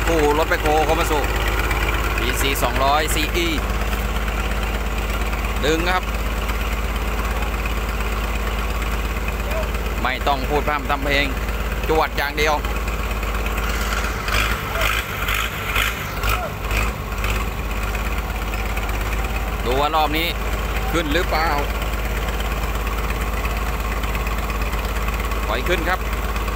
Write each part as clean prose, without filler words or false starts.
คู่รถแบคโฮเข้ามาสู่ EC 200 CE ดึงครับไม่ต้องพูดพร่ำทำเพลงจวดอย่างเดียวดูว่ารอบนี้ขึ้นหรือเปล่าปล่อยขึ้นครับ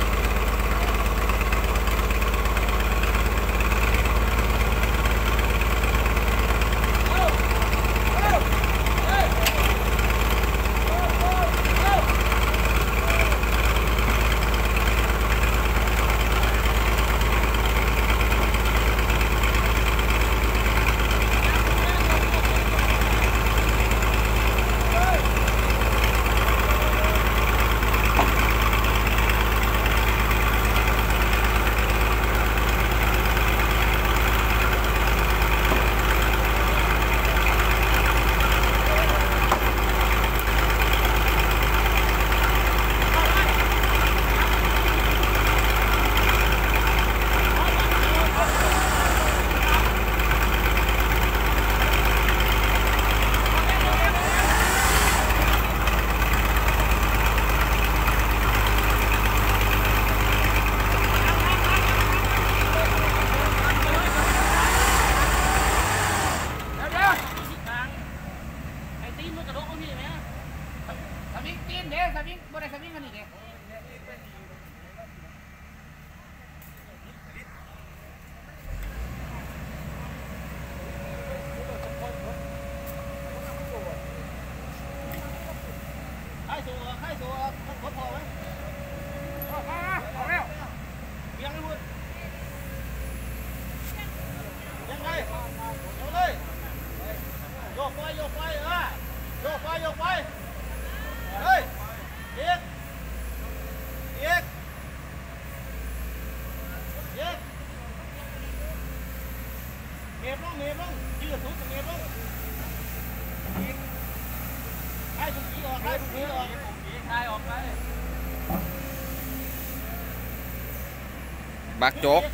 บักโจ๊ก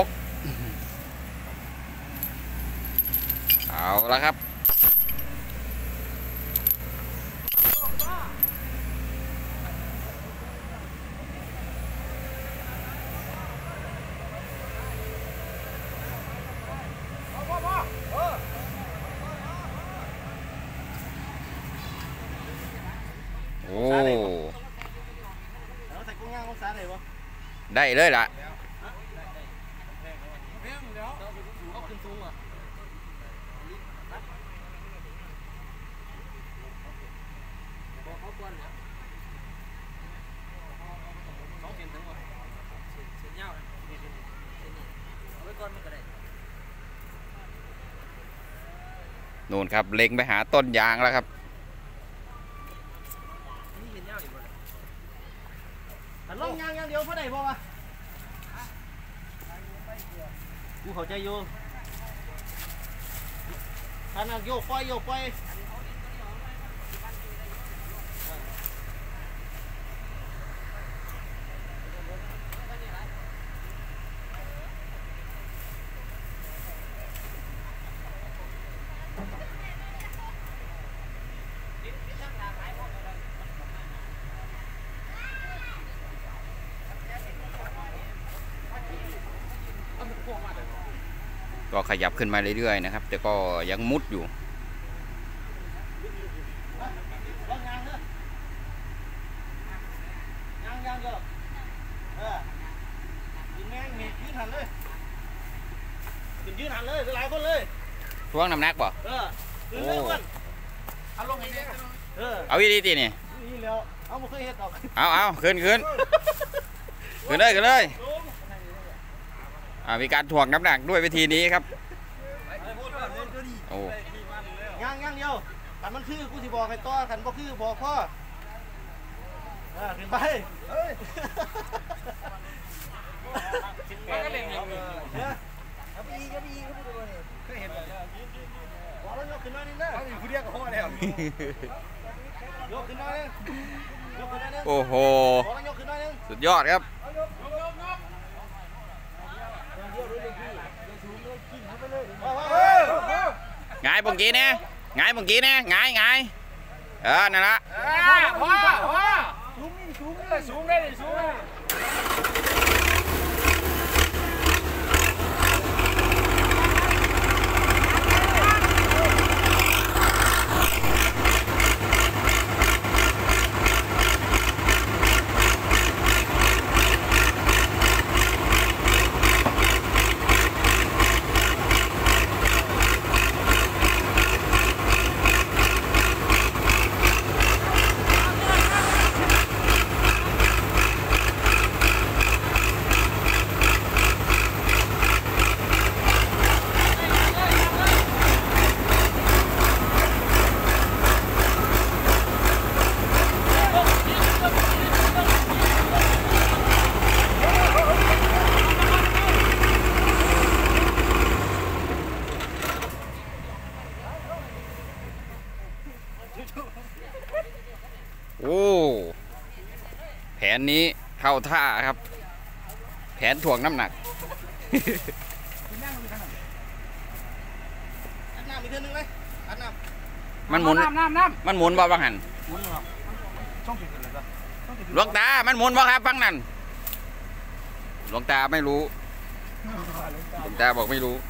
เอาละครับโอ้ได้เลยล่ะนู่นครับเล็งไปหาต้นยางแล้วครับลงยางเดียวเพราะไหนบ่วะกูเข้าใจอยู่ท่านโยกไปก็ขยับขึ้นมาเรื่อยๆนะครับแต่ก็ยังมุดอยู่ยืนหันเลยหลายคนเลยท่วงน้ำหนักป่ะโอ้เอาลงให้เนี่ยเอาอีดีตีนี่เอาไม่เคยเห็นหรอกเอาขึ้นเลยมีการถ่วงน้ำหนักด้วยวิธีนี้ครับโอ้ย่างเดียวกันมันคือกูสิบอกให้ต่อกันบ่คือบอกพ่อขึ้นไปก็เล่นอย่างนี้เอาไปอีกเคยเห็นเลยบอกแล้วยกขึ้นมานี่นะเอาอีกผู้เดียวก็พอแล้วยกขึ้นมาเลยโอ้โหสุดยอดครับหงายบงกี้เนี่ยหงายบงกี้เนี่ยหงายนั่นละพ่อสูงได้สูงได้สูงโอ้แผนนี้เข้าท่าครับแผนถ่วงน้ำหนักอัดน้ำอีกเท่านึงเลยอัดน้ำมันหมุนมันหมุนบ่บังหันหมุนครับช่องติดเลยจ้ะหลวงตามันหมุนบ่ครับฟังนั่นหลวงตาไม่รู้หลวงตาบอกไม่รู้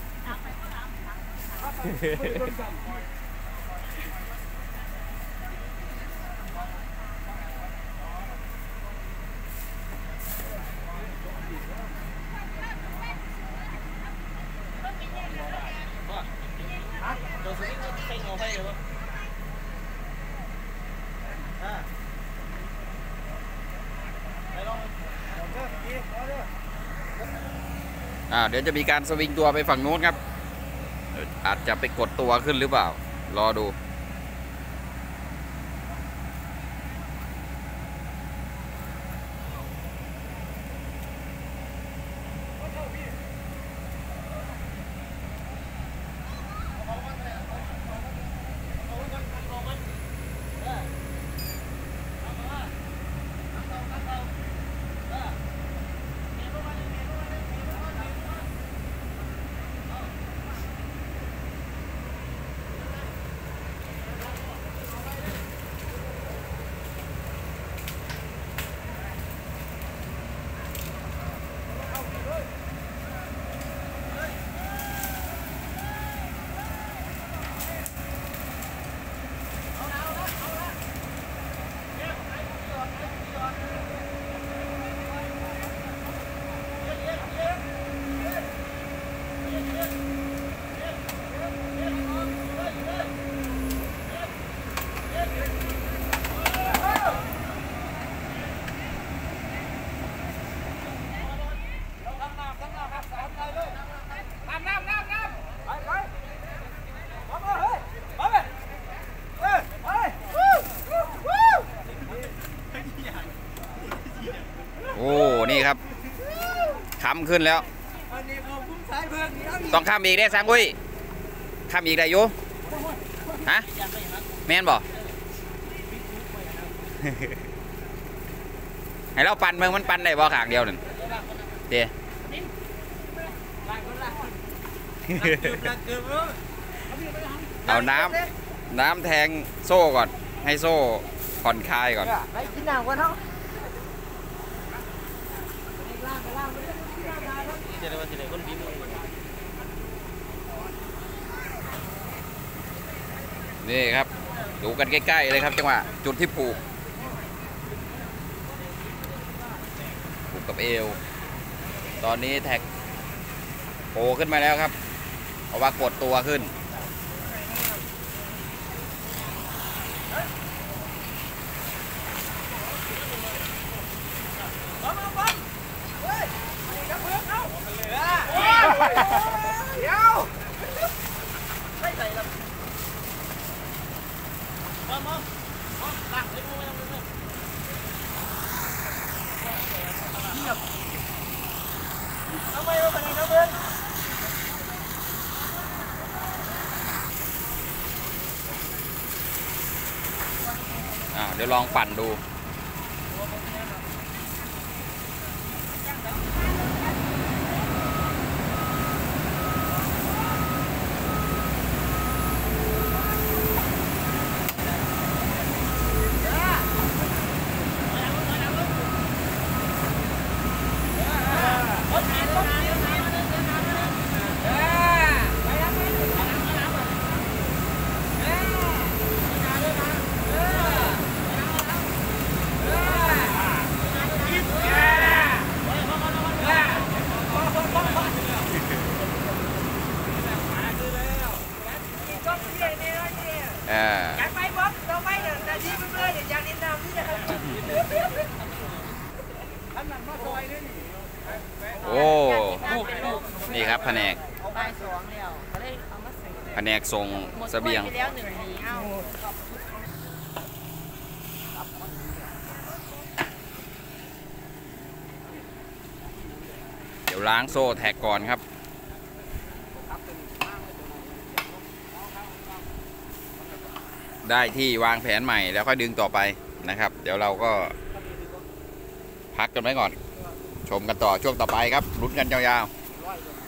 เดี๋ยวจะมีการสวิงตัวไปฝั่งนู้นครับอาจจะไปกดตัวขึ้นหรือเปล่ารอดูโอ้นี่ครับค้ำขึ้นแล้วต้องข้ามอีกได้สังกุ้ยข้ามอีกได้อยู่ฮะแม่นบ่ให้เราปั่นมึงมันปั่นได้บ่ขางเดียวหนึ่งเดี๋ยวเอาน้ำแทงโซ่ก่อนให้โซ่ผ่อนคลายก่อนไปกินน้ำก่อนเนาะนี่ครับดูกันใกล้ๆเลยครับจังหวะจุดที่ผูกกับเอวตอนนี้แท็กโผล่ขึ้นมาแล้วครับเพราะว่ากดตัวขึ้นเดี๋ยวไม่ใส่ละมองตักเลยมึงไม่ต้องเลยเงียบทำไมเราเป็นอย่างนั้นเพื่อนเดี๋ยวลองปั่นดูอยากไปบ๊อบเราไปเดี๋ยวแต่ที่เพื่อนๆอยากเล่นน้ำนี่นะครับโอ้นี่ครับแผนกบ่ายสองแล้วก็เลยเอามาส่งแผนกส่งเสบียงหมดถ้วไปแล้วหนึ่งทีเอ้าเดี๋ยวล้างโซ่แท็กก่อนครับ ได้ที่วางแผนใหม่แล้วค่อยดึงต่อไปนะครับ เดี๋ยวเราก็พักกันไว้ก่อน ชมกันต่อช่วงต่อไปครับลุ้นกันยาวๆ